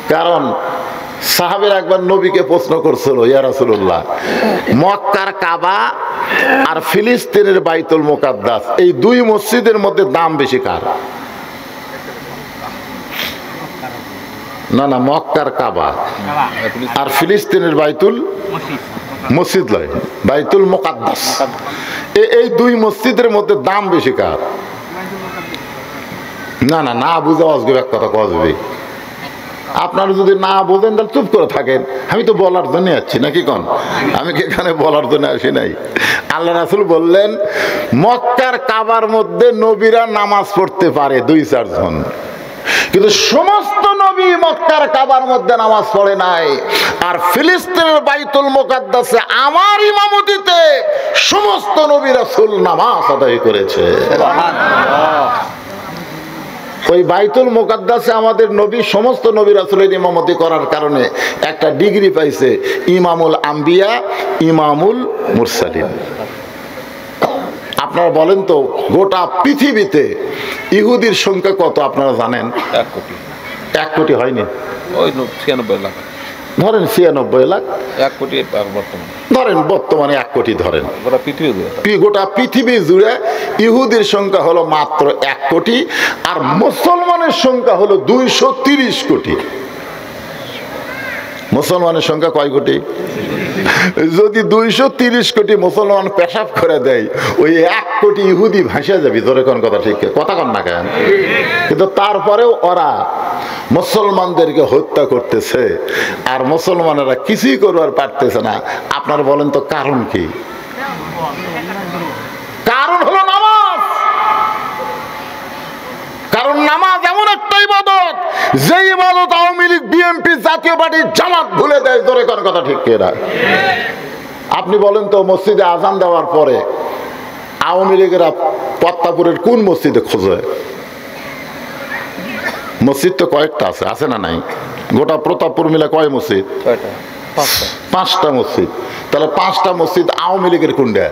কারণ সাহাবীরা একবার নবীকে প্রশ্ন করছিল, ইয়া রাসূলুল্লাহ, মক্কার কাবা আর ফিলিস্তিনের বাইতুল মুকাদ্দাস এই দুই মসজিদের মধ্যে দাম বেশি কার? না না, মক্কার কাবা আর ফিলিস্তিনের বাইতুল মসজিদ লয়, বাইতুল মুকাদ্দাস, এই দুই মসজিদের মধ্যে দাম বেশি কার? না না, না বুঝা অসবে এক কথা কসবে। আপনারা যদি না বোঝেন তাহলে চুপ করে থাকেন। আমি তো বলার জন্য আছি নাকি কোন? আমি কি এখানে বলার জন্য আসি নাই? আল্লাহ রাসূল বললেন মক্কার কাবার মধ্যে নবীরা নামাজ পড়তে পারে 2-4 জন, কিন্তু সমস্ত নবী মক্কার কাবার মধ্যে নামাজ পড়ে নাই। আর ফিলিস্তিনের বাইতুল মুকাদ্দাসে আমার ইমামতিতে সমস্ত নবী রাসূল নামাজ আদায় করেছে। ওই বাইতুল মুকাদ্দাসে আমাদের নবী সমস্ত নবী রাসূলের ইমামতি করার কারণে একটা ডিগ্রি পাইছে, ইমামুল আম্বিয়া, ইমামুল মুরসালিন। আপনারা বলেন তো গোটা পৃথিবীতে ইহুদির সংখ্যা কত আপনারা জানেন? 1 কোটি। 1 কোটি হয়নি, ওই 96 লাখ ধরেন 96 লাখ, 1 কোটি বর্তমানে ধরেন বর্তমানে 1 কোটি ধরেন। গোটা পৃথিবী জুড়ে ইহুদির সংখ্যা হলো মাত্র 1 কোটি, আর মুসলমানের সংখ্যা হলো 230 কোটি। মুসলমানের সংখ্যা কয় কোটি? যদি 230 কোটি মুসলমান পেশাব করে দেয়, ওই 1 কোটি ইহুদি ভাসিয়ে যাবে। ধরে কোন কথা ঠিক, কথা কন না কেন? কিন্তু তারপরেও ওরা মুসলমানদেরকে হত্যা করতেছে, আর মুসলমানেরা কিছুই করবার পারতেছে না। আপনারা বলেন তো কারণ কি? কারণ হলো নামাজ। কারণ নামাজ এমন একটা ইবাদত, যে ইবাদত আওয়ামী লীগ, বিএনপি, জাতীয় পার্টি, জামাত ভুলে দেয়। ধরে কোন কথা ঠিক কিনা? আপনি বলেন তো মসজিদে আজান দেওয়ার পরে আওয়ামী লীগেরা পদ্মাপুরের কোন মসজিদে খোঁজে? মসজিদ তো কয়েকটা আছে, আছে না নাই? গোটা প্রতাপপুর মিলে কয় মসজিদ? 5টা মসজিদ। তাহলে 5টা মসজিদ আওয়ামী লীগের কোনটা?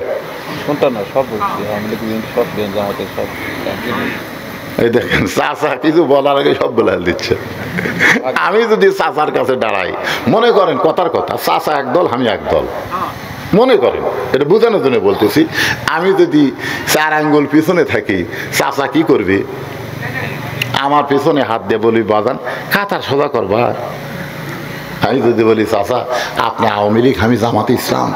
এই দেখেন চাচা কিছু বলার আগে সব বলে দিচ্ছে। আমি যদি চাচার কাছে দাঁড়াই, মনে করেন কথার কথা, চাচা একদল আমি একদল, মনে করেন, এটা বোঝানোর জন্য বলতেছি। আমি যদি 4 আঙ্গুল পিছনে থাকি, চাচা কি করবে? আমার পিছনে হাত দিয়ে বলি বাজান কাতার সোজা করবা। আমি যদি বলি চাচা আপনি আওয়ামী লীগ, আমি জামাতে ইসলাম,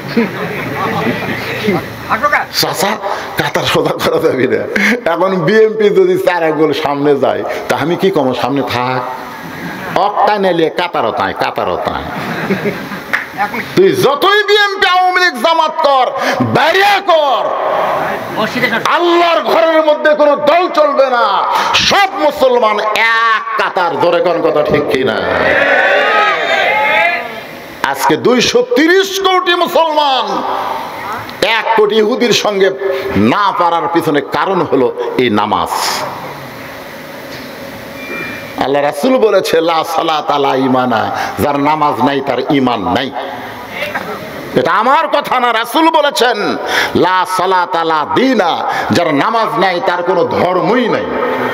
চাচা কাতার সোজা করা যাবি না। এখন বিএনপি যদি 4 আঙ্গুল সামনে যায়, তা আমি কি কম? সামনে থাক, অক্টা নেলে কাতারও তাই, কাতারও তাই। তুই যতই বিএনপি, আওয়ামী লীগ, জামাত কর, বাইরে কর, আল্লাহর ঘরের মধ্যে কোন দল চলবে না। সব মুসলমান এক কাতার। ধরে কোন কথা ঠিক কিনা? আজকে 230 কোটি মুসলমান 1 কোটি ইহুদির সঙ্গে না পারার পিছনে কারণ হলো এই নামাজ। আল্লাহ রাসূল বলেছে লা সালাত আলা ঈমানা, যার নামাজ নাই তার ঈমান নাই। এটা আমার কথা না, রাসূল বলেছেন লা সালাত আলা দীনা, যার নামাজ নাই তার কোনো ধর্মই নাই।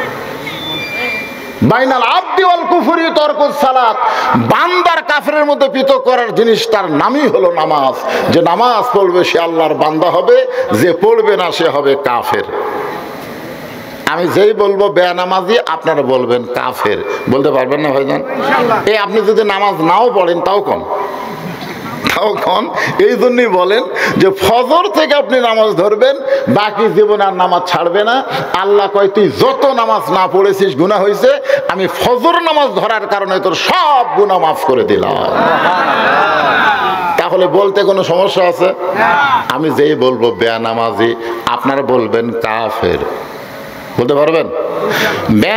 বাইনাল আবদি ওয়াল কুফরি তারকুস সালাত, বান্দার কাফেরের মধ্যে পৃথক করার জিনিস তার নামই হলো নামাজ। যে নামাজ পড়বে সে আল্লাহর বান্দা হবে, যে পড়বে না সে হবে কাফের। আমি যেই বলবো বেনামাজি, আপনারা বলবেন কাফের। বলতে পারবেন না ভাইজান? এই আপনি যদি নামাজ নাও পড়েন তাও কম, তাও কম। এই জন্যই বলেন যে ফজর থেকে আপনি নামাজ ধরবেন, বাকি জীবনে আর নামাজ ছাড়বে না। আল্লাহ কয় তুই যত নামাজ না পড়েছিস গুনাহ হয়েছে, আমি ফজর নামাজ ধরার কারণে তোর সব গুনাহ মাফ করে দিলাম। তাহলে বলতে কোনো সমস্যা আছে? আমি যেই বলবো বেনামাজি, আপনারা বলবেন কাফের। বলতে পারবেন?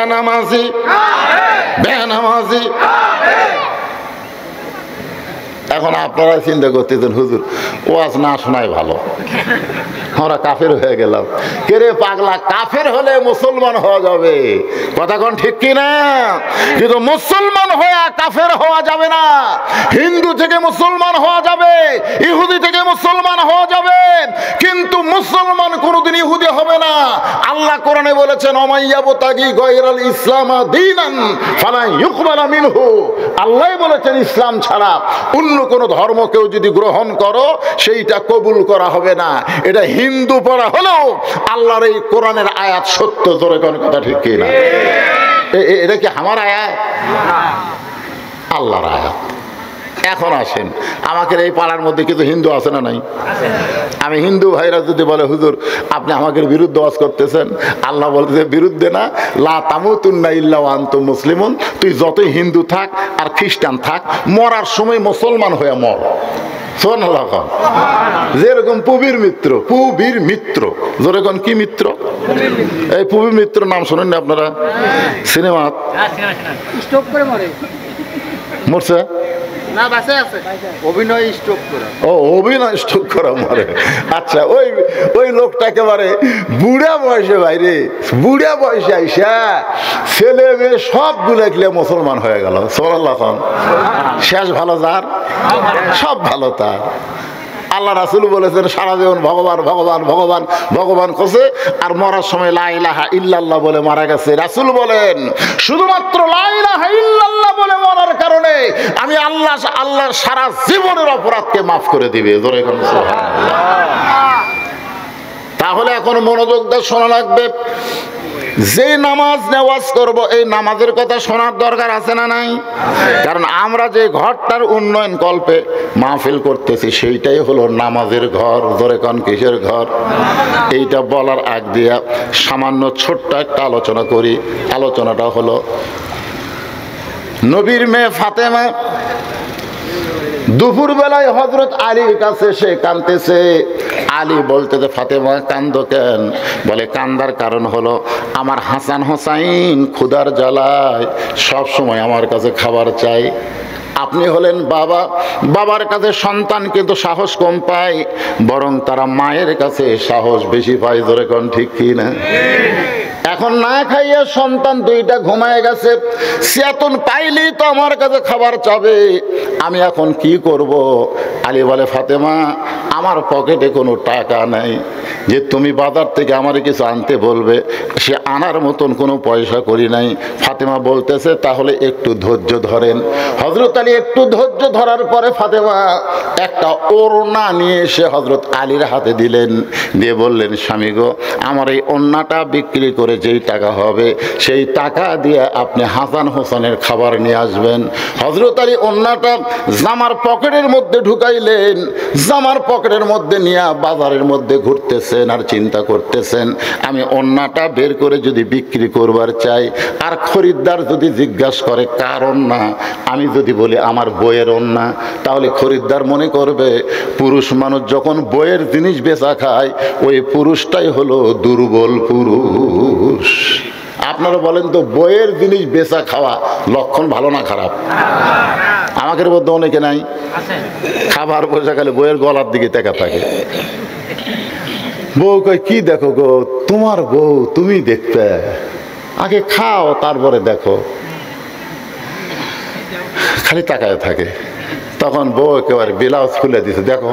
বেনামাজি, বেনামাজি। এখন আপনারা চিন্তা করতেছেন হুজুর ওয়াজ না শোনাই ভালো, আমরা কাফের হয়ে গেলাম। কে রে পাগলা, কাফের হলে মুসলমান হওয়া যাবে, কথা কোন ঠিক কিনা? কিন্তু মুসলমান হয়ে কাফের হওয়া যাবে না। হিন্দু থেকে মুসলমান হওয়া যাবে, ইহুদি থেকে মুসলমান হওয়া যাবে, কিন্তু মুসলমান কোনোদিন ইহুদি হবে না। আল্লাহ কোরআনে বলেছেন ওমাইয়াবতাগি গায়রাল ইসলাম দীনান ফালা ইউকবালা মিনহু। আল্লাহ বলেছেন ইসলাম ছাড়া অন্য কোনো ধর্ম কেউ যদি গ্রহণ করো সেইটা কবুল করা হবে না। এটা হিন্দু পড়া হলেও আল্লাহর এই কোরআনের আয়াত সত্য, জোরে কোন কথা ঠিক কিনা? এটা কি আমার আয়াত? আল্লাহর আয়াত। এখন আসেন, আমাদের এই পাড়ার মধ্যে কিছু হিন্দু আছে না নাই? আমি হিন্দু ভাইরা যদি বলে হুজুর আপনি আমাদের বিরুদ্ধে ওয়াজ করতেছেন, আল্লাহ বলতেছে বিরুদ্ধে না, লা তামুতুন্না ইল্লা ওয়া আনতুম মুসলিমুন। তুই যতই হিন্দু থাক আর খ্রিস্টান থাক, মরার সময় মুসলমান হয়ে মর। সুবহানাল্লাহ। যেরকম পুবীর মিত্র, পুবীর মিত্র, যেরকম কি মিত্র, এই পুবীর মিত্র নাম শোনেন না আপনারা? সিনেমা মরছে না, বাসে আছে, অভিনয় স্ট্রোক করে। ও অভিনয় স্ট্রোক করা মরে। আচ্ছা, ওই লোকটা একেবারে বুড়া বয়সে, বাইরে বুড়া বয়সে আইসা ছেলে মেয়ে সব গুলে মুসলমান হয়ে গেল। সুবহানাল্লাহ। শেষ ভালো যার, সব ভালো তার। আল্লাহ রাসূল বলেছেন সারা জীবন ভগবান ভগবান ভগবান ভগবান করছে, আর মরার সময় লা ইলাহা ইল্লাল্লাহ বলে মারা গেছে। রাসূল বলেন শুধুমাত্র লা ইলাহা ইল্লাল্লাহ বলে মরার কারণে আমি আল্লাহর সারা জীবনের অপরাধকে মাফ করে দিবে। জোরে কোন সুবহানাল্লাহ। তাহলে এখন মনোযোগ দিয়ে শোনা লাগবে। যে নামাজ নেওয়াজ করব এই নামাজের কথা শোনার দরকার আছে না নাই? কারণ আমরা যে ঘরটার উন্নয়ন কল্পে মাহফিল করতেছি সেইটাই হলো নামাজের ঘর। ধরে কোন কিসের ঘর? এইটা বলার আগ দিয়া সামান্য ছোট্ট একটা আলোচনা করি। আলোচনাটা হলো নবীর মেয়ে ফাতেমা দুপুর বেলায় হযরত আলীর কাছে সে কাঁদতেছে। আলী বলতেছে ফাতেমা কান্দো কেন? বলে কান্দার কারণ হলো আমার হাসান হোসাইন ক্ষুধার জ্বালায় সব সময় আমার কাছে খাবার চাই। আপনি হলেন বাবা, বাবার কাছে সন্তান কিন্তু সাহস কম পায়, বরং তারা মায়ের কাছে সাহস বেশি পায়। ধরে কোন ঠিক কি না? এখন না খাইয়া সন্তান দুইটা ঘুমায় গেছে, চেতন পাইলেই তো আমার কাছে খাবার চাবে, আমি এখন কি করব? আলী বলে ফাতেমা আমার পকেটে কোনো টাকা নাই যে তুমি বাজার থেকে আমার কিছু আনতে বলবে, সে আনার মতন কোনো পয়সা করি নাই। ফাতেমা বলতেছে তাহলে একটু ধৈর্য ধরেন। হযরত আলী একটু ধৈর্য ধরার পরে ফাতেমা একটা ওড়না নিয়ে এসে হযরত আলীর হাতে দিলেন, দিয়ে বললেন স্বামী গো আমার এই ওড়নাটা বিক্রি করে যেই টাকা হবে সেই টাকা দিয়ে আপনি হাসান হোসেনের খাবার নিয়ে আসবেন। হযরত আলী ওড়নাটা জামার পকেটের মধ্যে ঢুকাইলেন, জামার পকেটের মধ্যে নিয়ে বাজারের মধ্যে ঘুরতেছেন আর চিন্তা করতেছেন আমি ওড়নাটা বের করে যদি বিক্রি করবার চাই আর খরিদ্দার যদি জিজ্ঞাসা করে কার ওড়না, আমি যদি বলি আমার বইয়ের ওড়না, তাহলে খরিদ্দার মনে করবে পুরুষ মানুষ যখন বইয়ের জিনিস বেচা খায় ওই পুরুষটাই হলো দুর্বল পুরুষ। আপনারা বলেন তো বইয়ের জিনিস বেচা খাওয়া লক্ষণ ভালো না খারাপ? আমাদের মধ্যে অনেকে নাই, খাবার বসে গেলে বইয়ের গলার দিকে তাকা থাকে। বউ কয় কি দেখো গো, তোমার বউ তুমি দেখতে, আগে খাও তারপরে দেখো, খালি তাকায় থাকে। তখন বউ একেবারে ব্লাউজ খুলে দিছে, দেখো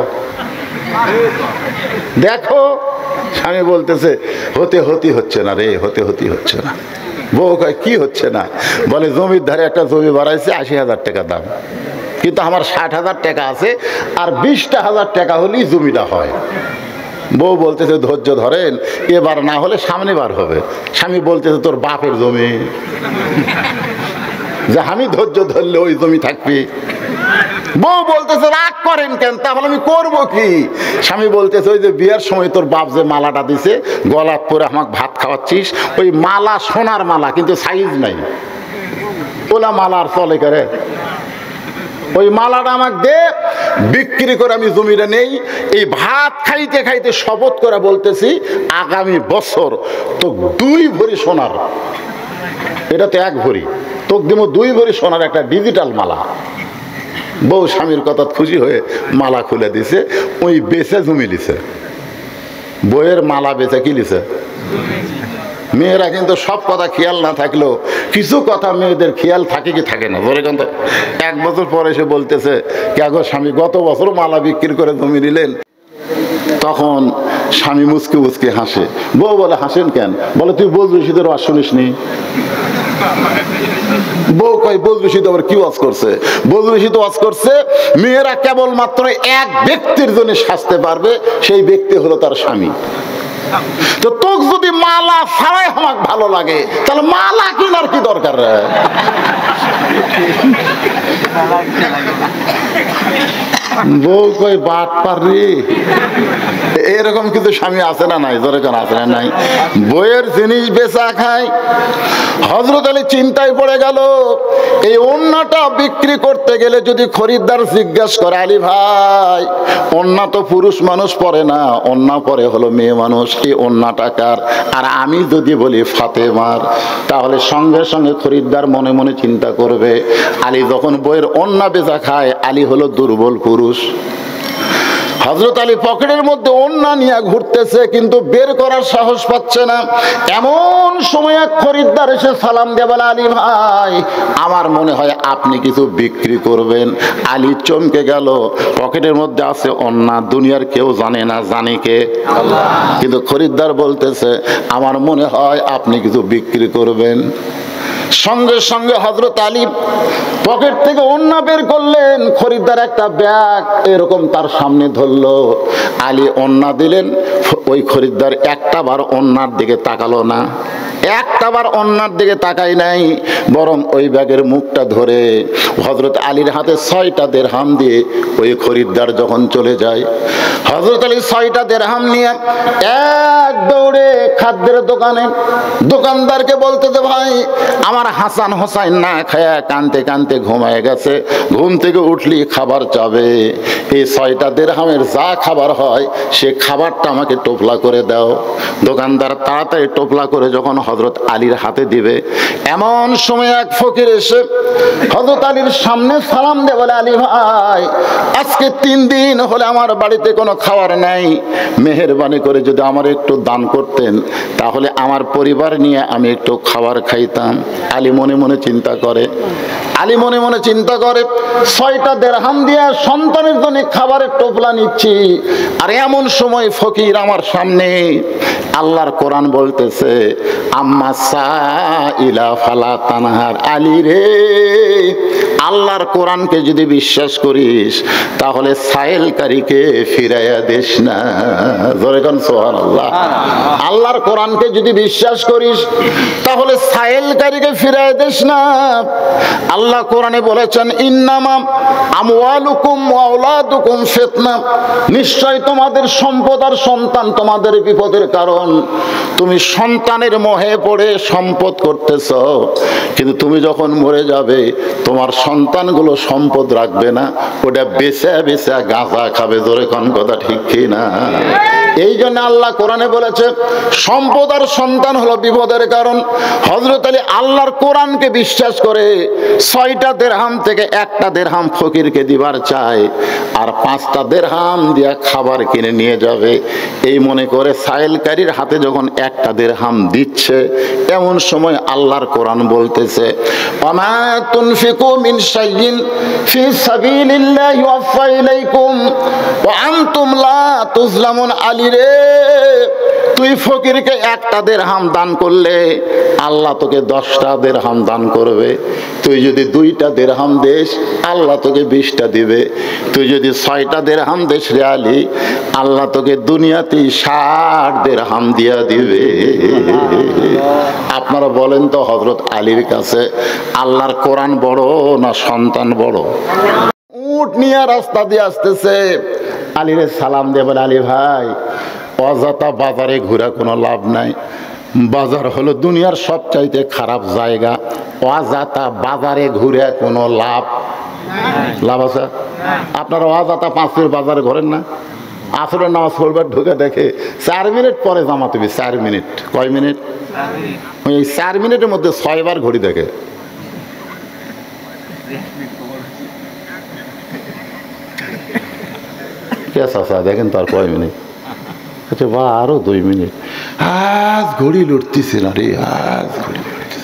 দেখো। স্বামী বলতেছে হতে হচ্ছে না রে, হতে হচ্ছে না। বউ কয় কি হচ্ছে না? বলে জমির ধারে একটা জমি বাড়াইছে 80,000 টাকা দাম, কিন্তু আমার 60,000 টাকা আছে আর 20,000 টাকা হলেই জমিটা হয়। বউ বলতেছে ধৈর্য ধরেন, এবার না হলে সামনে বার হবে। স্বামী বলতেছে তোর বাপের জমি, যে আমি ধৈর্য ধরলে ওই জমি থাকবে। বউ বলতেছে রাগ করেন কেন? তাহলে আমি করব কি? স্বামী বলতেছে ওই যে বিয়ের সময় তোর বাপ যে মালাটা দিছে গলা পরে আমাকে ভাত খাওয়াচ্ছিস, ওই মালা সোনার মালা কিন্তু সাইজ নাই, ওলা মালা আর চলে করে, ওই মালাটা আমাকে দে, বিক্রি করে আমি জমিটা নেই। এই ভাত খাইতে খাইতে শপথ করে বলতেছি আগামী বছর তো 2 ভরি সোনার, এটা তো 1 ভরি, তোকে দেবো 2 ভরি সোনার একটা ডিজিটাল মালা। বউ স্বামীর কথা খুশি হয়ে মালা খুলে দিছে, ওই বেচে জমি লিছে, বইয়ের মালা বেচে কি লিছে। মেয়েরা কিন্তু সব কথা খেয়াল না থাকলেও কিছু কথা মেয়েদের খেয়াল থাকে কি থাকে না। ধরে কিন্তু 1 বছর পরে এসে বলতেছে, কে গো স্বামী গত বছর মালা বিক্রি করে জমি নিলেন। তখন স্বামী মুচকি মুচকি হাসে, বউ বলে হাসেন কেন? বলে তুই বল রশিদের ওয়াজ শুনিস নি? বউ কয় বল রশিদ আবার কি ওয়াজ করছে? বল রশিদ ওয়াজ করছে মেয়েরা কেবলমাত্র এক ব্যক্তির জন্য সাজতে পারবে, সেই ব্যক্তি হলো তার স্বামী। তো তোকে যদি মালা ছাড়াই আমার ভালো লাগে, তাহলে মালা কেনার কি দরকার? বউ কই বাট পারি, এরকম কিছু স্বামী আছে না নাই? জোরে কেন আছে না নাই? বইয়ের জিনিস বেচা খায়। হযরত আলী চিন্তায় পড়ে গেল, এই ওড়নাটা বিক্রি করতে গেলে যদি খরিদ্দার জিজ্ঞাসা করে, আলী ভাই ওড়না তো পুরুষ মানুষ পরে না, ওড়না পরে হলো মেয়ে মানুষ, এই ওড়নাটা কার? আর আমি যদি বলি ফাতেমার, তাহলে সঙ্গে সঙ্গে খরিদ্দার মনে মনে চিন্তা করবে আলী যখন বইয়ের ওড়না বেচা খায়, আলী হলো দুর্বল পুরুষ। হযরত আলী পকেটের মধ্যে ওড়না নিয়ে ঘুরতেছে, কিন্তু বের করার সাহস পাচ্ছে না। এমন সময় এক খরিদ্দার এসে সালাম দিয়ে বলে, আলী ভাই আমার মনে হয় আপনি কিছু বিক্রি করবেন। আলী চমকে গেল, পকেটের মধ্যে আছে ওড়না, দুনিয়ার কেউ জানে না, জানে কে? আল্লাহ। কিন্তু খরিদ্দার বলতেছে আমার মনে হয় আপনি কিছু বিক্রি করবেন। সঙ্গে সঙ্গে হযরত আলী পকেট থেকে ওড়না বের করলেন, খরিদ্দার একটা ব্যাগ এরকম তার সামনে ধরলো, আলী ওড়না দিলেন। ওই খরিদ্দার একটা বার ওড়নার দিকে তাকালো না, একটা বার ওড়নার দিকে তাকাই নাই, বরং ওই ব্যাগের মুখটা ধরে হযরত আলীর হাতে 6টা দিরহাম দিয়ে ওই খরিদ্দার যখন চলে যায়, হযরত আলী 6টা দিরহাম নিয়ে এক দৌড়ে খাদ্যের দোকানে দোকানদারকে বলতেছে, ভাই আমার হাসান হোসাইন না খায়া কানতে কানতে ঘুমায় গেছে, ঘুম থেকে উঠলি খাবার চাবে, এই 6টা দিরহামের যা খাবার হয় সে খাবারটা আমাকে টোপলা করে দাও। দোকানদার তাড়াতাড়ি টোপলা করে যখন হযরত আলীর হাতে দিবে, এমন সময় এক ফকির এসে হযরত আলীর সামনে সালাম দিয়ে বলে, আলী ভাই আজকে 3 দিন হলে আমার বাড়িতে কোনো খাবার নাই, মেহেরবানি করে যদি আমার একটু দান করতেন তাহলে আমার পরিবার নিয়ে আমি একটু খাবার খাইতাম। আলী মনে মনে চিন্তা করে, আলী মনে মনে চিন্তা করে 6টা দিরহাম দিয়ে সন্তানের জন্য খাবারের টোপলা নিচ্ছি, আর এমন সময় ফকির আমার সামনে। আল্লাহর কোরআন বলতেছে, আম্মা সাইলা ফালা তানহার। আলী রে, আল্লাহর কোরআনকে যদি বিশ্বাস করিস তাহলে সাইলকারীকে ফিরাইয়া দিস না। জোরে কোন সুবহানাল্লাহ। আল্লাহর কোরআনকে যদি বিশ্বাস করিস তাহলে সাইলকারীকে ফিরাইয়া দিস না। আল্লাহ কোরআনে বলেছেন, ইন্নামা আমওয়ালুকুম ওয়া আওলাদুকুম ফিতনা, নিশ্চয় তোমাদের সম্পদ আর সন্তান তোমাদের বিপদের কারণ। তুমি সন্তানের মোহে পড়ে সম্পদ করতেছ, কিন্তু তুমি যখন মরে যাবে তোমার সন্তানগুলো সম্পদ রাখবে না, ওটা বেচা বেচা গাঁজা খাবে। জোরে কোন কথা ঠিক কি না? এই জন্য আল্লাহ কোরআনে বলেছে সম্পদ আর সন্তান হলো বিপদের কারণ। হযরত আলী আল্লাহর কোরআনকে বিশ্বাস করে 6টা দিরহাম থেকে 1টা দিরহাম ফকিরকে দিবার চায়, আর 5টা দিরহাম দিয়ে খাবার কিনে নিয়ে যাবে। এই মনে করে সাইলকারীর হাতে যখন 1টা দিরহাম দিচ্ছে, এমন সময় আল্লাহর কোরআন বলতেছে, ওয়ামা তুনফিকু মিন শাইইন ফি সাবিলিল্লাহি ইউওয়াফা ইলাইকুম ওয়া আনতুম লা তুজলামুন। আলী রে, তুই ফকিরকে 1টা দিরহাম দান করলে আল্লাহ তোকে 10টা দিরহাম দান করবে। তুই যদি 2টা দিরহাম দেস আল্লাহ তোকে 20টা দিবে। তুই যদি 6টা দিরহাম দেস রে আলী, আল্লাহ তোকে দুনিয়াতেই 60 দিরহাম দিয়া দিবে। আপনারা বলেন তো হযরত আলীর কাছে আল্লাহর কোরআন বড় না সন্তান বড়? উট নিয়ে রাস্তা দিয়ে আসতেছে, আলীরে সালাম দিয়ে বলে, আলী ভাই অযথা বাজারে ঘোরা কোনো লাভ নাই, বাজার হলো দুনিয়ার সবচাইতে খারাপ জায়গা, অযথা বাজারে ঘুরে কোনো লাভ আছে? আপনারা অযথা 5 বাজারে ঘোরেন না? আসরের নামাজ পড়বার ঢুকে দেখে 4 মিনিট পরে জামাত হবে। 4 মিনিট, কয় মিনিট? এই 4 মিনিটের মধ্যে 6 বার ঘড়ি দেখে। চাচা দেখেন তার কয় মিনিট? আচ্ছা বা আরো 2 মিনিট। আজ ঘড়ি লড়তেছে না রে, আজ ঘড়ি লড়তেছে।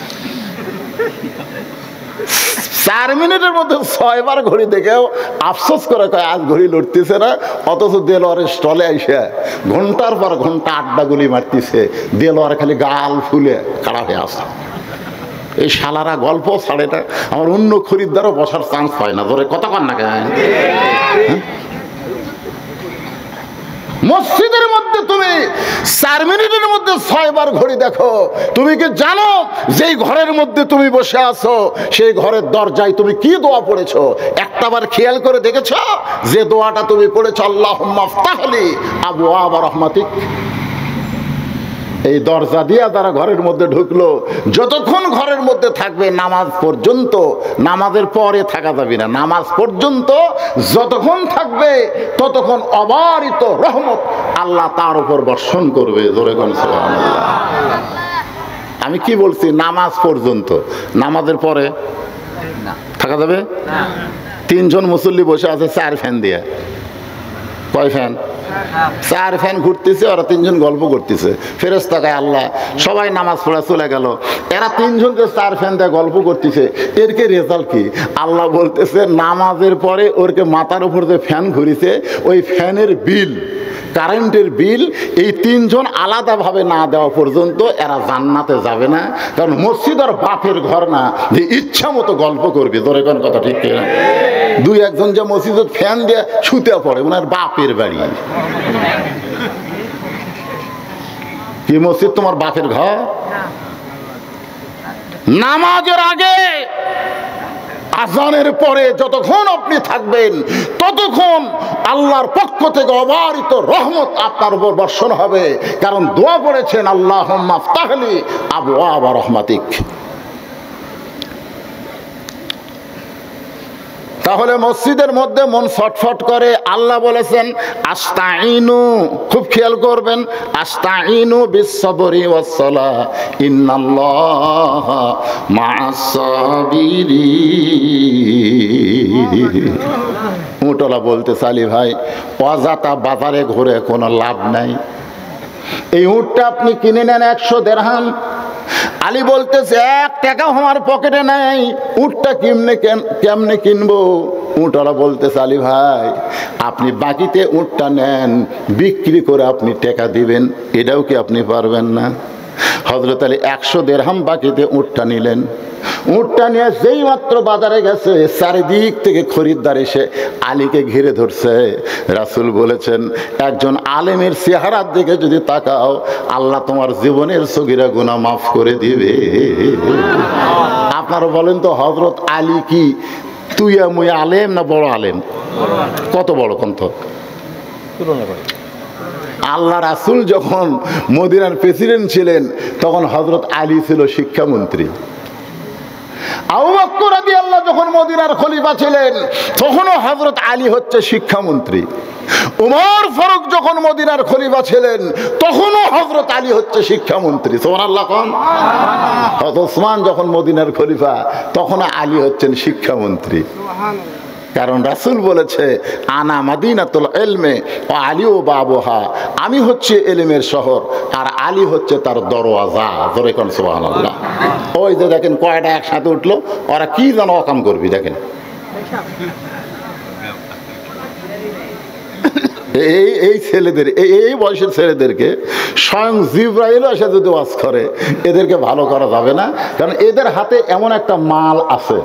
4 মিনিটের মধ্যে 6 বার ঘড়ি দেখেও আফসোস করে কয় আজ ঘড়ি লড়তেছে না। অথচ দেলোয়ারের স্টলে আইসা ঘন্টার পর ঘন্টা আড্ডা গুলি মারতেছে, দেলোয়ার খালি গাল ফুলে খাড়া হয়ে আসে। এই শালারা গল্প ছাড়ে না, আমার অন্য খরিদ্দারও বসার চান্স পায় না। ধরে কথা কন না কেন? মসজিদের মধ্যে তুমি 4 মিনিটের মধ্যে 6 বার ঘড়ি দেখো। তুমি কি জানো যেই ঘরের মধ্যে তুমি বসে আছো সেই ঘরের দরজায় তুমি কি দোয়া পড়েছো? একটাবার খেয়াল করে দেখেছো যে দোয়াটা তুমি পড়েছো? আল্লাহুম্মা আফতাহলি আবওয়াব রাহমাতিক। এই দরজা দিয়ে তারা ঘরের মধ্যে ঢুকলো, যতক্ষণ ঘরের মধ্যে থাকবে নামাজ পর্যন্ত, নামাজের পরে থাকা যাবে না, নামাজ পর্যন্ত যতক্ষণ থাকবে ততক্ষণ অবারিত রহমত আল্লাহ তার উপর বর্ষণ করবে। জোরে কোন সুবহানাল্লাহ। আমি কি বলছি? নামাজ পর্যন্ত, নামাজের পরে থাকা যাবে? 3 জন মুসল্লি বসে আছে 4 ফ্যান দিয়ে। কয় ফ্যান? 4 ফ্যান ঘুরতেছে, ওরা 3 জন গল্প করতেছে। ফেরেশতা কয় আল্লাহ সবাই নামাজ পড়া চলে গেল, এরা 3 জনকে 4 ফ্যান দিয়ে গল্প করতেছে, এর কি রেজাল্ট কি? আল্লাহ বলতেছে নামাজের পরে ওরকে মাথার উপর যে ফ্যান ঘুরিছে ওই ফ্যানের বিল, কারেন্টের বিল এই 3 জন আলাদাভাবে না দেওয়া পর্যন্ত এরা জান্নাতে যাবে না। কারণ মসজিদ আর বাপের ঘর না যে ইচ্ছা মতো গল্প করবে। ধরে কোন কথা ঠিক না? 2-1 যে মসজিদের ফ্যান দিয়ে শুতে পড়ে ওনার বাপের বাড়ি। কি মসজিদ তোমার বাপের ঘর? নামাজের আগে আজানের পরে যতক্ষণ আপনি থাকবেন ততক্ষণ আল্লাহর পক্ষ থেকে অবারিত রহমত আপনার উপর বর্ষণ হবে। কারণ দোয়া পড়েছেন আল্লাহুম্মা আফতাহলি আবওয়াব রাহমাতিক। তাহলে মসজিদের মধ্যে মন ফটফট করে। আল্লাহ বলেছেন আস্তাইনু, খুব খেয়াল করবেন, আস্তাইনু বিস-সাবরি ওয়াস-সালাহ ইন্নাল্লাহা মা'আস-সাবিরিন। উটলা বলতে চালি ভাই অজাতা বাজারে ঘুরে কোনো লাভ নাই। এই উটটা আপনি কিনে নেন 100 দিরহাম। আলী বলতেছে 1 টাকাও আমার পকেটে নাই, উটটা কেমনে কিনবো? উটওয়ালা বলতেছে আলী ভাই আপনি বাকিতে উটটা নেন, বিক্রি করে আপনি টাকা দিবেন, এটাও কি আপনি পারবেন না? হযরত আলী 100 দিরহাম বাকিতে উটটা নিলেন। উটটা নিয়ে যেই মাত্র বাজারে গেছে চারিদিক থেকে খরিদ্দার এসে আলীকে ঘিরে ধরছে। রাসূল বলেছেন একজন আলেমের চেহারার দিকে যদি তাকাও আল্লাহ তোমার জীবনের সগীরা গুনাহ মাফ করে দিবে। আপনারা বলেন তো হযরত আলী কি তুই মুই আলেম না বড় আলেম? কত বড় কন্ত তুলনা করে। আল্লাহ রাসূল যখন মদিনার প্রেসিডেন্ট ছিলেন তখন হযরত আলী ছিল শিক্ষামন্ত্রী। আবু বকর রাদিয়াল্লাহু যখন মদিনার খলিফা ছিলেন তখনও হযরত আলী হচ্ছে শিক্ষামন্ত্রী। উমর ফারুক যখন মদিনার খলিফা ছিলেন তখনও হযরত আলী হচ্ছে শিক্ষামন্ত্রী। সুবহানাল্লাহ কোন? হযরত ওসমান যখন মদিনার খলিফা তখন আলী হচ্ছেন শিক্ষামন্ত্রী। কারণ রাসূল বলেছে আনা মাদিনাতুল ইলমে ওয়া আলীও বাবুহা, আমি হচ্ছে ইলমের শহর আর আলী হচ্ছে তার দরওয়াজা। জোরে কোন সুবহানাল্লাহ। ওই যে দেখেন কয়টা একসাথে উঠলো, ওরা কি যেন অকাম করবি দেখেন। এই ছেলেদের এই বয়সের ছেলেদেরকে স্বয়ং জিবরাইল এসে যদি ওয়াজ করে এদেরকে ভালো করা যাবে না। কারণ এদের হাতে এমন একটা মাল আছে,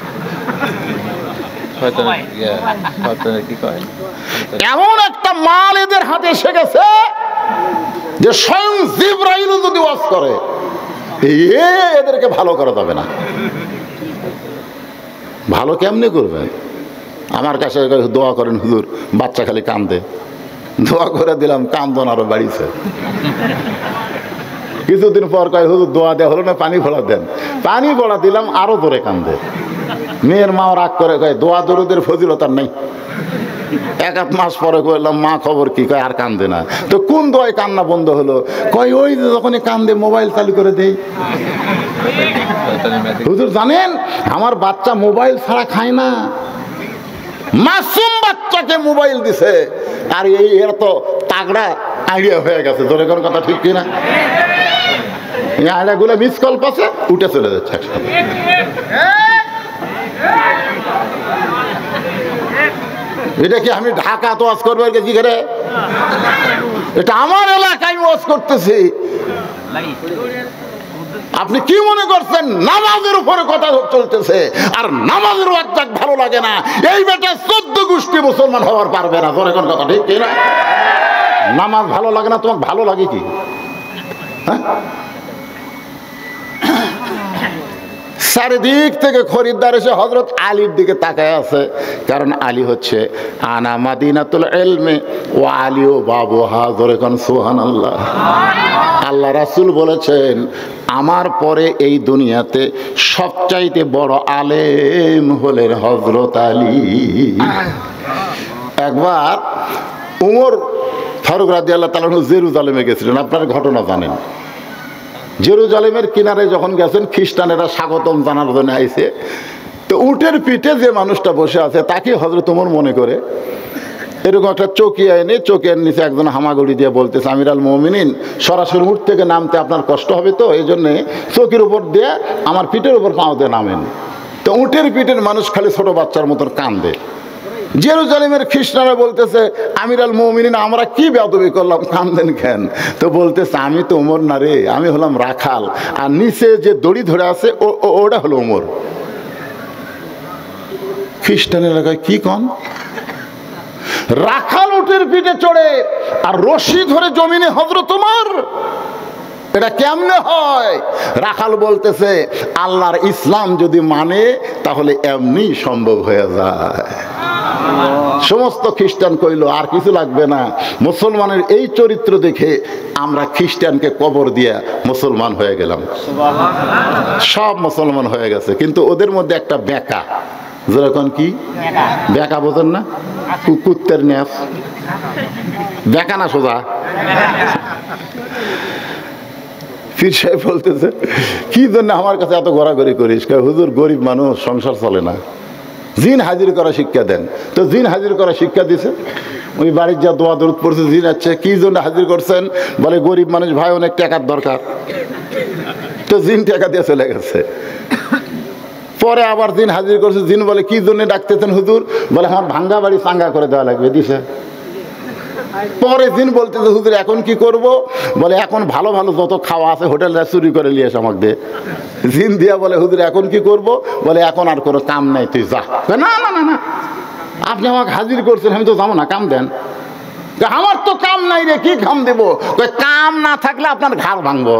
এমন একটা মাল এদের হাতে এসে গেছে যে স্বয়ং জিবরাইল যদি ওয়াজ করে এদেরকে ভালো করা যাবে না। ভালো কেমনে করবে? আমার কাছে দোয়া করেন হুজুর, বাচ্চা খালি কান্দে, দোয়া করে দিলাম কান্দন আরো বাড়িছে। কিছুদিন পর কয় হুজুর দোয়া দেওয়া হলো না, পানি ফোড়া দেন, পানি ফোড়া দিলাম আরো জোরে কান্দে। মেয়ের মাও রাগ করে কয় দোয়া দরুদের ফজিলতার নেই। 1-1 মাস পরে কইলাম মা খবর কি? কয় আর কান্দে না। তো কোন দোয়ায় কান্না বন্ধ হলো? কয় ওই যখনই কান্দে মোবাইল চালু করে দেই। হুজুর জানেন আমার বাচ্চা মোবাইল ছাড়া খায় না, মাসুম বাচ্চাকে মোবাইল দিছে, আর এর তো তাগড়া আইডিয়া হয়ে গেছে। ধরে কোন কথা ঠিক কিনা? এই আইডিয়াগুলো মিস কল পাচ্ছে, উঠে চলে যাচ্ছে একসাথে। এটা কি আমি ঢাকা তো ওয়াজ করবো গেছি করে? এটা আমার এলাকায় ওয়াজ করতেছি। আপনি কি মনে করছেন নামাজের উপরে কথা চলতেছে, আর নামাজের ওয়াজ ভালো লাগে না? এই বেটা 14 গোষ্ঠী মুসলমান হওয়ার পারবে না। ধরে কোন কথা ঠিক কিনা? নামাজ ভালো লাগে না, তোমাকে ভালো লাগে কি? হ্যাঁ, চারিদিক থেকে খরিদ্দার এসে হযরত আলীর দিকে তাকায় আছে, কারণ আলী হচ্ছে আনা মাদিনাতুল ইলমি ওয়া আলীও বাবুহা। ধরে কোন সুবহানাল্লাহ। আল্লাহ রাসূল বলেছেন, আমার পরে এই দুনিয়াতে সবচাইতে বড় আলেম হলেন হযরত আলী। একবার উমর ফারুক রাদিয়াল্লাহু তাআলা জেরুজালেমে গেছিলেন, আপনারা ঘটনা জানেন। জেরুজালেমের কিনারে যখন গেছেন, খ্রিস্টানেরা স্বাগতম জানার জন্য আইছে। তো উটের পিঠে যে মানুষটা বসে আছে তাকে হযরত ওমর মনে করে এরকম একটা চৌকিয়া এনে, চৌকিয়ার নিচে একজন হামাগুড়ি দিয়ে বলতেছে, আমিরাল মুমিনিন, সরাসরি উঠ থেকে নামতে আপনার কষ্ট হবে, তো এই জন্যে চৌকির উপর দিয়ে আমার পিঠের উপর পাও দিয়ে নামেন। তো উটের পিঠের মানুষ খালি ছোট বাচ্চার মতন কান্দে। জেরুজালেমের খ্রিস্টানরা বলতেছে, আমিরাল মুমিনিন, আমরা কি বেয়াদবি করলাম, কান্দেন কেন? তো বলতেছে, আমি তো ওমর না রে, আমি হলাম রাখাল, আর নিচে যে দড়ি ধরে আছে ওটা হলো ওমর। খ্রিস্টানেরা কয়, কি কন? রাখাল উটের পিঠে চড়ে আর রশি ধরে জমিনে হযরত ওমর, এটা কেমনে হয়? রাখাল বলতেছে, আল্লাহর ইসলাম যদি মানে তাহলে এমনি সম্ভব হয়ে যায়। সমস্ত খ্রিস্টান কইল, আর কিছু লাগবে না, মুসলমানের এই চরিত্র দেখে আমরা খ্রিস্টানকে কবর দিয়া মুসলমান হয়ে গেলাম। সব মুসলমান হয়ে গেছে, কিন্তু ওদের মধ্যে একটা বেকা। যেরকম কি বেকা বোঝেন না? কুত্তের নেস বেকা না সোজা। পীর সাহেব বলতেছে, কি জন্য আমার কাছে এত ঘোরাঘুরি করিস? হুজুর, গরিব মানুষ, সংসার চলে না, জিন হাজির করা শিক্ষা দেন। তো জিন হাজির করা শিক্ষা দিছে। ওই বাড়ির যা দোয়া দরুদ পড়ছে, জিন আছে। কি জন্য হাজির করছেন? বলে গরিব মানুষ ভাই, অনেক টাকার দরকার। তো জিন টাকা দিয়ে চলে গেছে। পরে আবার জিন হাজির করছে। জিন বলে, কি জন্য ডাকতেছেন হুজুর? বলে, আমার ভাঙ্গা বাড়ি চাঙ্গা করে দেওয়া লাগবে, দিছে। পরে জিন বলতেছে, হুজুর এখন কি করব? বলে, এখন ভালো ভালো যত খাওয়া আছে হোটেলটা চুরি করে নিয়ে এসে আমাকে দে। জিন দিয়া বলে, হুজুর এখন কি করব? বলে, এখন আর কোনো কাম নাই, তুই যা। না না না না, আপনি আমাকে হাজির করছেন, আমি তো যাবো না, কাম দেন। আমার তো কাম নাই রে, কি কাম দেবো? কাম না থাকলে আপনার ঘাড় ভাঙবো।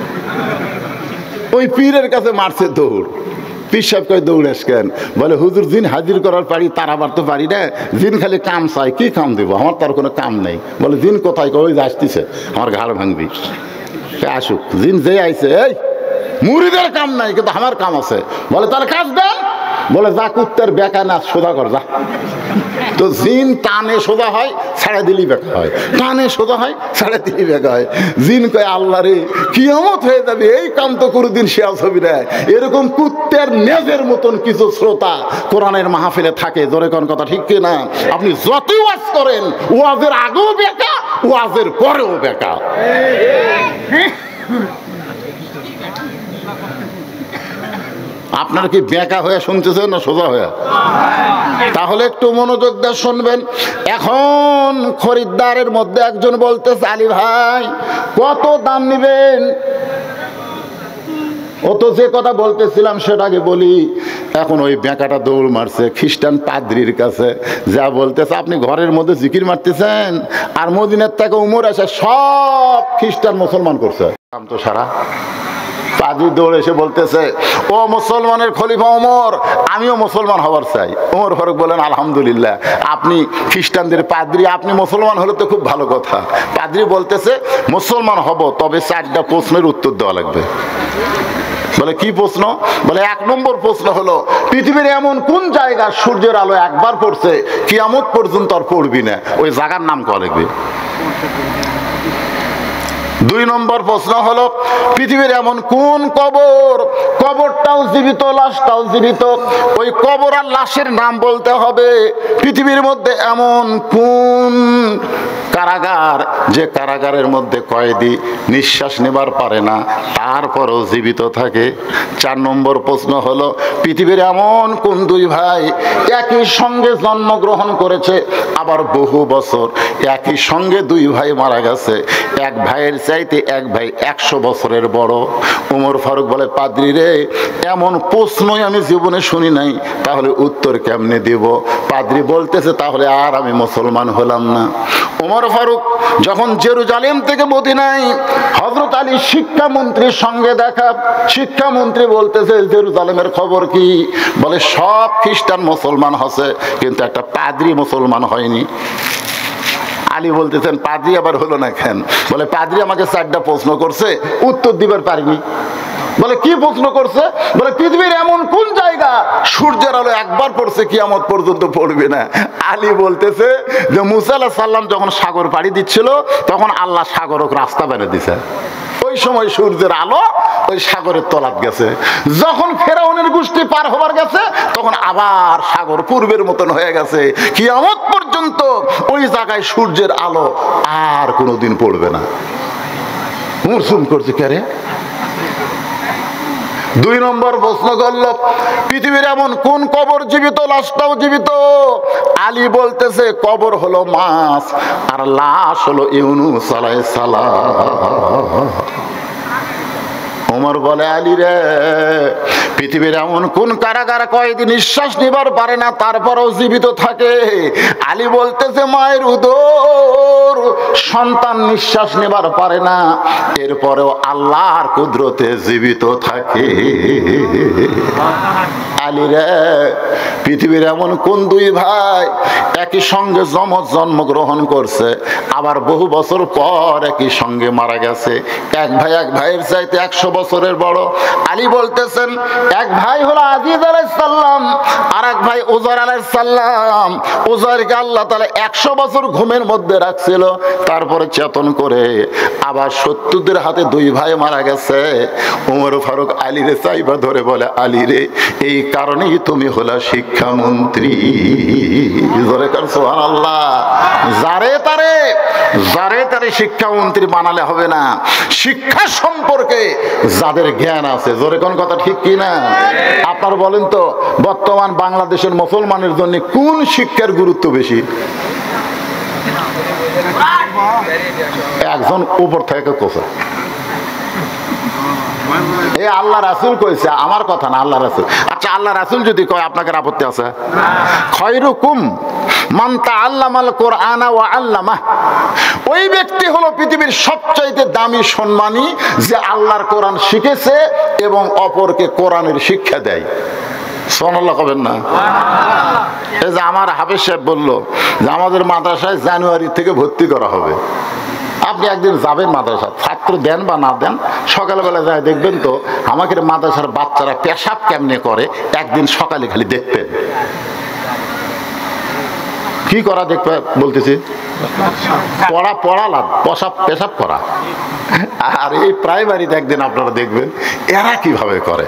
ওই পীরের কাছে মারছে দৌড়। পীর সাহেব কয়, দৌড়াস কেন? বলে, হুজুর জিন হাজির করার পারি, তার আবার তো পারি না। জিন খালি কাম চাই, কি কাম দেবো? আমার তার কোনো কাম নেই। বলে, জিন কোথায়? ওই যে আসতেছে, আমার ঘাড় ভাঙবি। আসুক, জিন যে আইছে, এই মুরিদের কাম নাই, কিন্তু আমার কাম আছে। বলে, তার কাজ দেন। বলে, যা কুত্তের বেকা না, সোজা কর যা। তো জিন টানে সোজা হয়, ছাড়া দিলি বেকা হয়, টানে সোজা হয়, ছাড়া দিলি বেকা হয়। জিন কয়, আল্লাহ রে, কিয়ামত হয়ে যাবে, এই কাম তো কোনোদিন শেষ হবে না। এরকম কুত্তের নেজের মতন কিছু শ্রোতা কোরআনের মাহফিলে থাকে। জোরে কোন কথা ঠিক কিনা? আপনি যতই ওয়াজ করেন, ওয়াজের আগেও বেকা, ওয়াজের পরেও বেকা। আপনার কি বেকা হয়ে শুনতেছে না সোজা হয়ে? তাহলে একটু মনোযোগ দিয়ে শুনবেন। এখন খরিদ্দারের মধ্যে একজন বলতেছে, আলী ভাই কত দাম নিবেন? ও তো যে কথা বলতেছিলাম সেটাকে বলি। এখন ওই বেকাটা দৌড় মারছে খ্রিস্টান পাদ্রির কাছে, যা বলতেছে, আপনি ঘরের মধ্যে জিকির মারতেছেন, আর মদিনার থেকে উমর এসে সব খ্রিস্টান মুসলমান করছে। কাম তো সারা। পাদ্রি দৌড়ে এসে বলতেছে, ও মুসলমানের খলিফা ওমর, আমিও মুসলমান হবার চাই। ওমর ফারুক বলেন, আলহামদুলিল্লাহ, আপনি খ্রিস্টানদের পাদ্রি, আপনি মুসলমান হলে তো খুব ভালো কথা। পাদ্রি বলতেছে, মুসলমান হব, তবে 4টা প্রশ্নের উত্তর দেওয়া লাগবে। বলে, কি প্রশ্ন? বলে, 1 নম্বর প্রশ্ন হলো, পৃথিবীর এমন কোন জায়গা সূর্যের আলো একবার পড়ছে কিয়ামত পর্যন্ত আর পড়বি না, ওই জায়গার নাম কয়া লাগবে। দুই নম্বর প্রশ্ন হলো, পৃথিবীর এমন কোন কবর, কবরটাও জীবিত লাশটাও জীবিত, ওই কবর আর লাশের নাম বলতে হবে। পৃথিবীর মধ্যে এমন কোন কারাগার, যে কারাগারের মধ্যে কয়েদি নিঃশ্বাস নেবার পারে না তারপরও জীবিত থাকে। 4 নম্বর প্রশ্ন হলো, পৃথিবীর এমন কোন দুই ভাই একই সঙ্গে জন্মগ্রহণ করেছে, আবার বহু বছর একই সঙ্গে দুই ভাই মারা গেছে, এক ভাইয়ের চাইতে এক ভাই 100 বছরের বড়। ওমর ফারুক বলে, পাদ্রী রে, এমন প্রশ্নই আমি জীবনে শুনি নাই, তাহলে উত্তর কেমনে দেব? পাদ্রী বলতেছে, তাহলে আর আমি মুসলমান হলাম না। ওমর ফারুক যখন জেরুজালেম থেকে মদিনায় হযরত আলী শিক্ষামন্ত্রীর সঙ্গে দেখা, শিক্ষামন্ত্রী বলতেছে, জেরুজালেমের খবর কি? বলে, সব খ্রিস্টান মুসলমান হচ্ছে, কিন্তু একটা পাদ্রী মুসলমান হয়নি। আলী বলতেছেন, পাদ্রী আবার হলো না কেন? বলে, পাদ্রী আমাকে 4টা প্রশ্ন করছে, উত্তর দিবার পারিনি। বলে, কি প্রশ্ন করছে? বলে, পৃথিবীর এমন কোন জায়গা সূর্যের আলো একবার পড়ছে কিয়ামত পর্যন্ত পড়বে না। আলী বলতেছে যে মুসা আলাইহিস সালাম যখন সাগর পাড়ি দিচ্ছিল, তখন আল্লাহ সাগরক রাস্তা বেড়ে দিছে, ওই সময় সূর্যের আলো ওই সাগরের তলাত গেছে। যখন ফেরাউনের গোষ্ঠী পার হবার গেছে, তখন আবার সাগর পূর্বের মতন হয়ে গেছে। কিয়ামত পর্যন্ত ওই জায়গায় সূর্যের আলো আর কোনোদিন পড়বে না। মুরসুম করছে কে রে? 2 নম্বর প্রশ্ন করল, পৃথিবীর এমন কোন কবর জীবিত লাশটাও জীবিত? আলী বলতেছে, কবর হলো মাছ আর লাশ হলো ইউনূস আলাইহিস সালাম। ওমর বলে, আলী রে, পৃথিবীর এমন কোন কারাগার কয়েদি নিঃশ্বাস নিবার পারে না তারপরেও জীবিত থাকে? আলী বলতেছে, মায়ের উদর সন্তান নিঃশ্বাস নেবার পারে না, এরপরেও আল্লাহর কুদরতে জীবিত থাকে। আলী রে, পৃথিবীর এমন কোন দুই ভাই একই সঙ্গে জন্মগ্রহণ করছে, আবার বহু বছর পর একই সঙ্গে মারা গেছে, এক ভাই এক ভাইয়ের চাইতে 100 বছরের বড়? আলী বলতেছেন, এক ভাই হলো আজিজ আলাইহিস সালাম, আর এক ভাই উজার আলাইহিস সালাম। উজারকে আল্লাহ তাআলা 100 বছর ঘুমের মধ্যে রাখছিল, তারপরে চেতন করে আবার শত্রুদের হাতে 2 ভাই মারা গেছে। ওমর ফারুক আলীরে চাইবা ধরে বলে, আলী রে, এই কারণেই তুমি হলা শিক্ষামন্ত্রী। জোরে কর সুবহানাল্লাহ। যারে তারে শিক্ষামন্ত্রী বানালে হবে না, শিক্ষা সম্পর্কে যাদের জ্ঞান আছে। জোরে কোন কথা ঠিক কি না? আপনার বলেন তো, বর্তমান বাংলাদেশের মুসলমানের জন্য কোন শিক্ষার গুরুত্ব বেশি? একজন উপর থেকে কোসা, এই আল্লাহ রাসূল কইছে, আমার কথা না, আল্লাহ রাসূল। আচ্ছা, আল্লাহ রাসূল যদি কয় আপনাদের আপত্তি আছে? খায়রুকুম মান তাআল্লামাল কুরআনা ওয়া আল্লামাহ। ওই ব্যক্তি হলো পৃথিবীর সবচাইতে দামি সম্মানী, যে আল্লাহর কোরআন শিখেছে এবং অপরকে কোরআনের শিক্ষা দেয়। সুবহানাল্লাহ কবেন না? এই যে আমার হাফেজ সাহেব বলল যে আমাদের মাদ্রাসায় জানুয়ারি থেকে ভর্তি করা হবে। আপনি একদিন যাবেন মাদ্রাসা, ছাত্র দেন বা না দেন, সকালবেলা যায় দেখবেন তো আমাকে মাদ্রাসার বাচ্চারা পেশাব কেমনে করে, একদিন সকালে খালি দেখবেন। কি করা দেখবে বলতেছি? পড়া পেশাব করা। আর এই প্রাইমারিতে একদিন আপনারা দেখবেন এরা কিভাবে করে।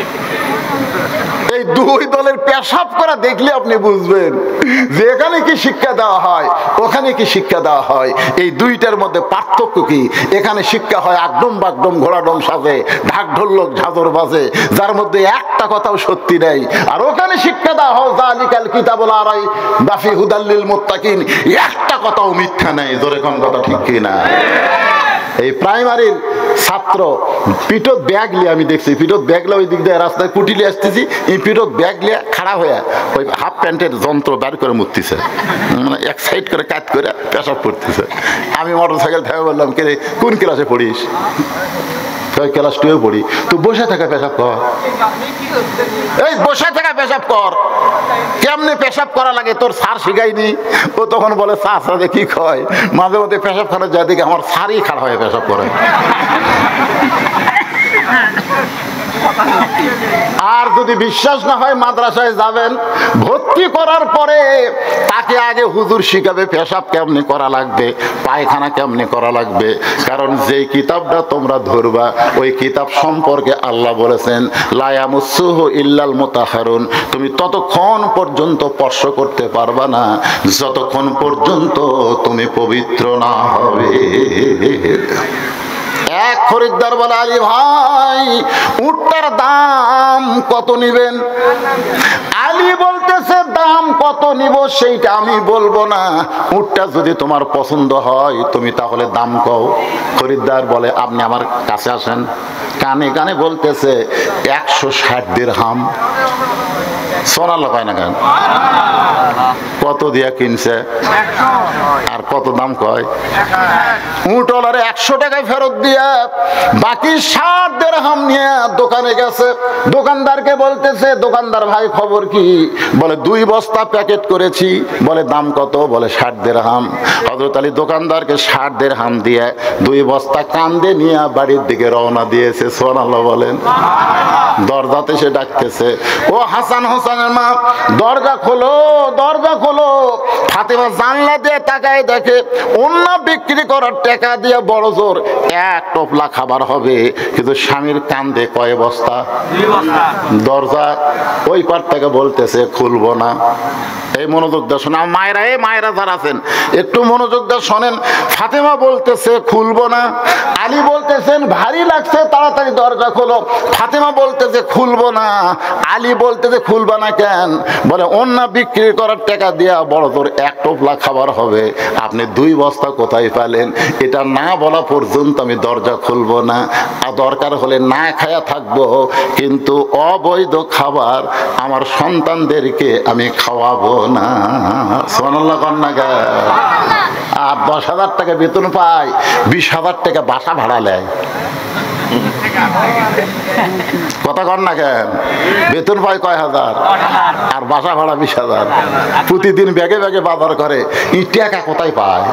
এই 2 দলের পেশাব করা দেখলে আপনি বুঝবেন যে এখানে কি শিক্ষা দেওয়া হয়, ওখানে কি শিক্ষা দেওয়া হয়, এই 2টার মধ্যে পার্থক্য কি। এখানে শিক্ষা হয় আকডম বাকডম ঘোড়াডম সাজে, ঢাক ঢোলক ঝাঁঝর বাজে, যার মধ্যে একটা কথাও সত্যি নেই। আর ওখানে শিক্ষা দেওয়া হয় যালিকাল কিতাবুল লা রাইব ফিহি হুদাল লিল মুত্তাকিন, একটা কথাও মিথ্যা নেই। জোরে কোন কথা ঠিক কি না? এই প্রাইমারির ছাত্র পিঠত ব্যাগ লিয়ে, আমি দেখছি পিঠত ব্যাগ লিয়ে ওই দিক দিয়ে রাস্তায় কুটিলে আসতেছি, এই পিঠত ব্যাগ লিয়ে খাড়া হয়ে ওই হাফ প্যান্টের যন্ত্র বের করে মুততেছে, মানে এক সাইড করে কাট করে পেশাব করতেছে। আমি মোটরসাইকেল থেকে বললাম, কে কোন ক্লাসে পড়িস? ক্লাস 2 পড়ি। তো বসে থাকা পেশাব কর, এই বসে থাকা পেশাব কর। কেমনে পেশাব করা লাগে তোর স্যার শিখাইনি? ও তখন বলে, স্যার কি কয়, মাঝে মাঝে পেশাব খানা যায় দেখে আমার স্যারই খাড়া হয়ে পেশাব করে। আর যদি বিশ্বাস না হয় মাদ্রাসায় যাবেন, ভর্তি করার পরে তাকে আগে হুজুর শিখাবে পেশাব কেমনি করা লাগবে, পায়খানা কেমনি করা লাগবে। কারণ যেই কিতাবটা তোমরা ধরবা ওই কিতাব সম্পর্কে আল্লাহ বলেছেন লা ইয়ামাসসুহু ইল্লাল মুতাহহারুন। তুমি ততক্ষণ পর্যন্ত স্পর্শ করতে পারবা না যতক্ষণ পর্যন্ত তুমি পবিত্র না হবে। এক খরিদ্দার বলে, আলী ভাই উটটার দাম কত নিবেন? আলী বলতেছে, দাম কত নিব সেইটা আমি বলবো না, উটটা যদি তোমার পছন্দ হয় তুমি তাহলে দাম কও। খরিদ্দার বলে, আপনি আমার কাছে আসেন। কানে কানে বলতেছে 160 দিরহাম। সোনার পায় না কেন? কত দিয়া কিনছে আর কত দাম কয়? উটওয়ালারে 100 টাকায় ফেরত দিয়া বাকি 60 দিরহাম নিয়ে দোকানে গেছে। দোকানদারকে বলতেছে, দোকানদার ভাই খবর কি? বলে 2 বস্তা প্যাকেট করেছি। বলে দাম কত? বলে 60 দিরহাম। হযরত আলী দোকানদারকে 60 দিরহাম দিয়ে 2 বস্তা কান্দে নিয়ে বাড়ির দিকে রওনা দিয়েছে। সুবহানাল্লাহ বলেন। দরজাতে সে ডাকতেছে, ও হাসান হোসেনের মা, দরজা খোলো, দরজা খোলো। ফাতেমা জানলা দিয়ে তাকায় দেখে অন্য বিক্রি করার টাকা দিয়ে বড় জোর 1 টোপলা খাবার হবে, কিন্তু স্বামীর কান্দে কয় বস্তা? 2 বস্তা। দরজা ওই পার থেকে বলতেছে খুলবো না। এই মনোযোগ দিয়ে শোনা মায়েরা, এই মায়েরা যারা আছেন একটু মনোযোগ দিয়ে শোনেন। ফাতেমা বলতেছে খুলবো না। আলী বলতেছেন ভারী লাগছে, তাড়াতাড়ি দরজা খোলো। ফাতেমা বলতেছে খুলবো না। আলী বলতেছে খুলবা না কেন? বলে অন্য বিক্রি করার টাকা দিয়া বড় তোর 1 টোপলা খাবার হবে, আপনি 2 বস্তা কোথায় পেলেন? এটা না বলা পর্যন্ত আমি দরজা খুলবো না। আর দরকার হলে না খায়া থাকবো, কিন্তু অবৈধ খাবার আমার সন্তানদেরকে আমি খাওয়াবো না। সুবহানাল্লাহ কন্যা গা। আর 10,000 টাকা বেতন পায়, 20,000 টাকা বাসা ভাড়া নেয়। কথা কন না কেন? বেতন পায় কয় হাজার আর বাসা ভাড়া 20,000। প্রতিদিন ব্যাগে ব্যাগে বাজার করে, এই টাকা কোথায় পায়?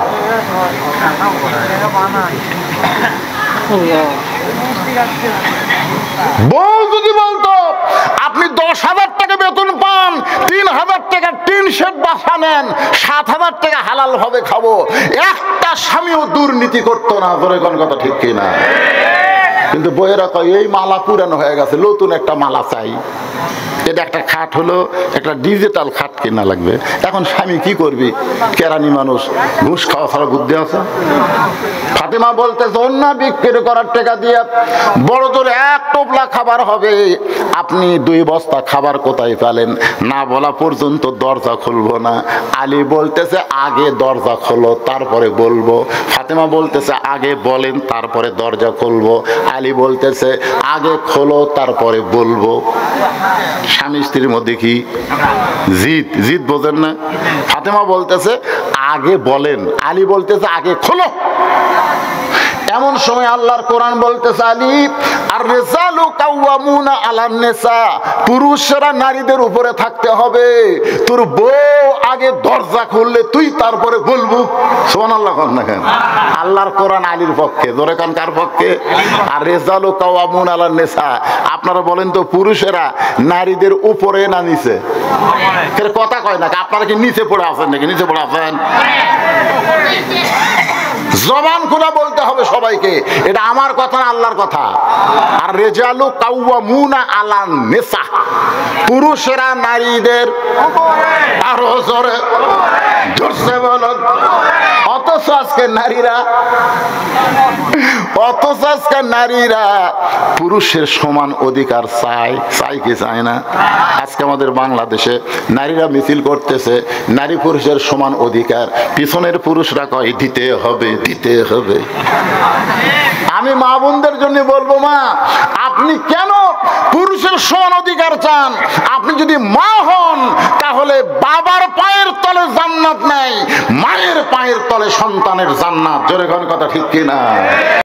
বউ যদি বলতো আপনি 10,000 টাকা বেতন পান, 3,000 টাকা টিন শেড বাসা নেন, 7,000 টাকা হালাল ভাবে খাবো, একটা স্বামীও দুর্নীতি করতো না। ধরে কোন কথা ঠিক কিনা? কিন্তু বইয়েরা কয় এই মালা পুরানো হয়ে গেছে, নতুন একটা মালা চাই। এটা একটা খাট হলো, একটা ডিজিটাল খাট কেনা লাগবে। এখন স্বামী কি করবি? কেরানি মানুষ, ঘুষ খাওয়া ছাড়া বুদ্ধি আছে? ফাতেমা বলতেছে অন্য বিক্রি করার টাকা দিয়ে বড় জোর 1 টোপলা খাবার হবে, আপনি 2 বস্তা খাবার কোথায় পেলেন? না বলা পর্যন্ত দরজা খুলবো না। আলী বলতেছে আগে দরজা খোলো তারপরে বলবো। ফাতেমা বলতেছে আগে বলেন তারপরে দরজা খুলবো। আলী বলতেছে আগে খোলো তারপরে বলবো। স্বামী স্ত্রীর মধ্যে কি জিদ? জিদ বোঝেন না? ফাতেমা বলতেছে আগে বলেন, আলী বলতেছে আগে খোলো। এমন সময় আল্লাহর কোরআন বলতেছে আলী আর রিজালু কাওয়ামুনা আলান নিসা, পুরুষরা নারীদের উপরে থাকতে হবে। তোর বউ আগে দরজা খুললে তুই তারপরে বলবো। সুবহানাল্লাহ কোন না কেন? আল্লাহর কোরআন আলীর পক্ষে। জোরে কোন কার পক্ষে? আর রিজালু কাওয়ামুনা আলান নিসা, আপনারা বলেন তো পুরুষেরা নারীদের উপরে না নিচে? এর কথা কয় না। আপনারা কি নিচে পড়ে আছেন নাকি? নিচে পড়ে আছেন? জবান খুলে বলতে হবে সবাইকে, এটা আমার কথা না আল্লাহর কথা। আর রিজালু কাওয়ামুনা আলান নিসা, পুরুষেরা নারীদের আরো জোরে জোরসে বলো। অথচ আজকে নারীরা পুরুষের সমান অধিকার চায়। চাই কি চায় না? আজকে আমাদের বাংলাদেশে নারীরা মিছিল করতেছে নারী পুরুষের সমান অধিকার, পিছনের পুরুষরা কয় দিতে হবে দিতে হবে। আমি মা বোনদের জন্য বলবো, মা আপনি কেন পুরুষের সমান অধিকার চান? আপনি যদি মা হন তাহলে বাবার পায়ের তলে জান্নাত নাই, মায়ের পায়ের তলে সন্তানের জান্নাত। জোরে কোন কথা ঠিক কিনা?